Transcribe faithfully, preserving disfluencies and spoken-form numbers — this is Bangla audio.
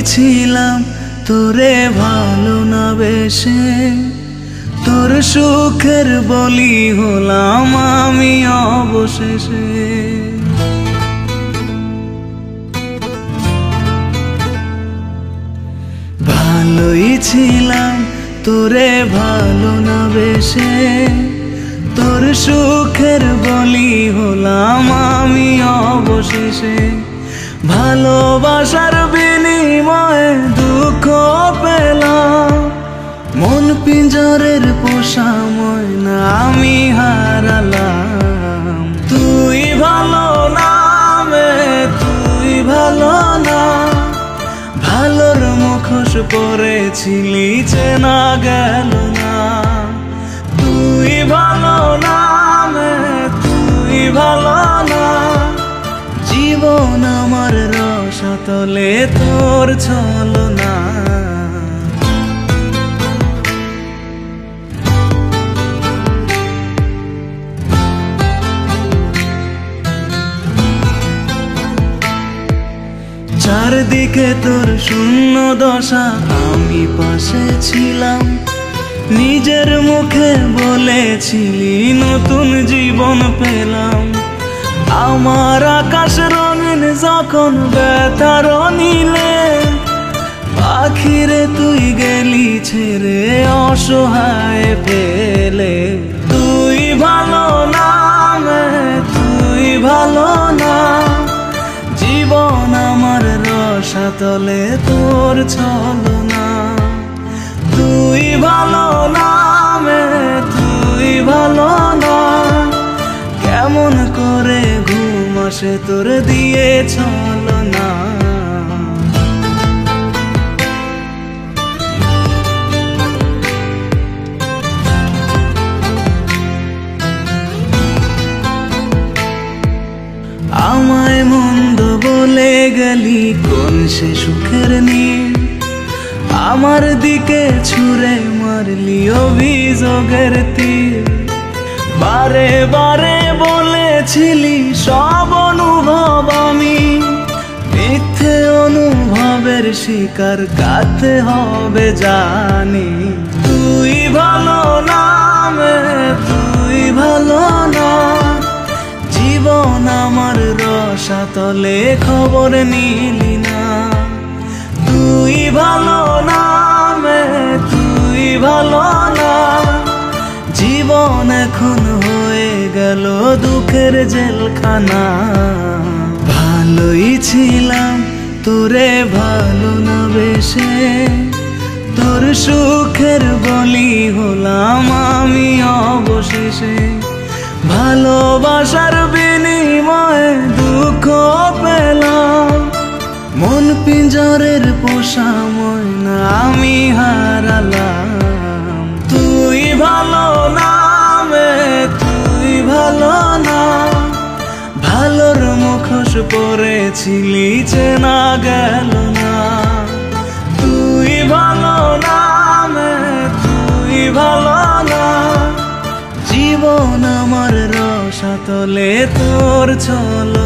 ছিলাম তোরে ভালো না বেশে, তোর সুখের বলি হলাম আমি অবশেষে। ভালোই ছিলাম তোরে ভালো না বেশে, তোর সুখের বলি হলাম আমি অবশেষে। ভালোবাসার বিনিময়ে দুঃখ পেলাম, মন পিঞ্জরের পোষা ময়না আমি হারালাম। তুই ভালো না মে তুই ভালো না, ভালোর মুখোশ পরেছিলি চেনা গেল না। তুই ভালো না মে তুই ভালো না, জীবন আমার রসাতলে তোর ছলনা। চারদিকে তোর শূন্য দশা, আমি পাশে ছিলাম, নিজের মুখে বলেছিলি নতুন জীবন পেলাম। আমার আকাশ রঙিন যখন ব্যথার নীলে, পাখিরে তুই গেলি ছেড়ে অসহায় পেলে। তুই ভালো না মে তুই ভালো না, জীবন আমার রসাতলে তোর ছলনা। তুই ভালো না মে তুই ভালো না, কেমন করে ঘুম আসে তোর দিয়ে ছলনা। আমায় মন্দ বলে গেলি কোন সে সুখের নীল, আমার দিকে ছুঁড়ে মারলি অভিযোগের তীর। বারে বারে বলেছিলি সব অনুভব আমি, মিথ্যে অনুভবের শিকার কাটতে হবে জানি। তুই ভালো না মে তুই ভালো না, জীবন আমার রসাতলে খবর নিলি না। তুই ভালো না মে তুই ভালো না, জীবন এখন হয়ে গেল দুঃখের জেলখানা। ভালোই ছিলাম তোরে ভালো না বেশে, তোর সুখের বলি হলাম আমি অবশেষে। ভালোবাসার বিনিময়ে দুঃখ পেলাম, মন পিঞ্জরের পোষা ময়না আমি হারালাম। তুই ভালো না মে তুই ভালো না, ভালোর মুখোশ পরেছিলি চেনা গেল না। তুই ভালো না মে তুই ভালো না, জীবন আমার রসাতলে তোর ছলনা।